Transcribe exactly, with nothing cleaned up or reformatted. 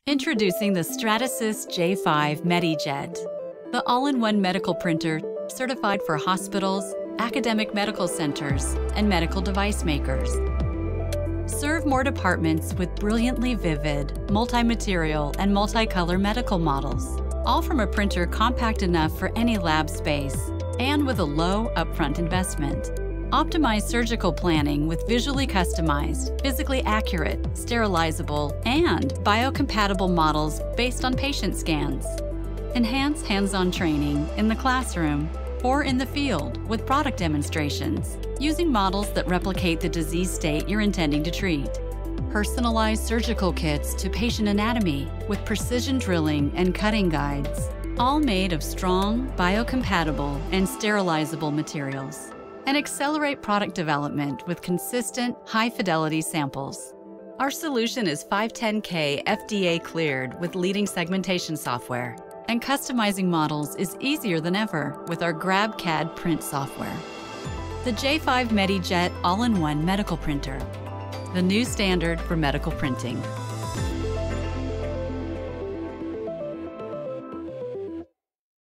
Introducing the Stratasys J five MediJet, the all-in-one medical printer certified for hospitals, academic medical centers, and medical device makers. Serve more departments with brilliantly vivid, multi-material, and multicolor medical models, all from a printer compact enough for any lab space and with a low upfront investment. Optimize surgical planning with visually customized, physically accurate, sterilizable, and biocompatible models based on patient scans. Enhance hands-on training in the classroom or in the field with product demonstrations, using models that replicate the disease state you're intending to treat. Personalize surgical kits to patient anatomy with precision drilling and cutting guides, all made of strong, biocompatible, and sterilizable materials. And accelerate product development with consistent, high-fidelity samples. Our solution is five ten K F D A cleared with leading segmentation software, and customizing models is easier than ever with our GrabCAD print software. The J five MediJet all-in-one medical printer, the new standard for medical printing.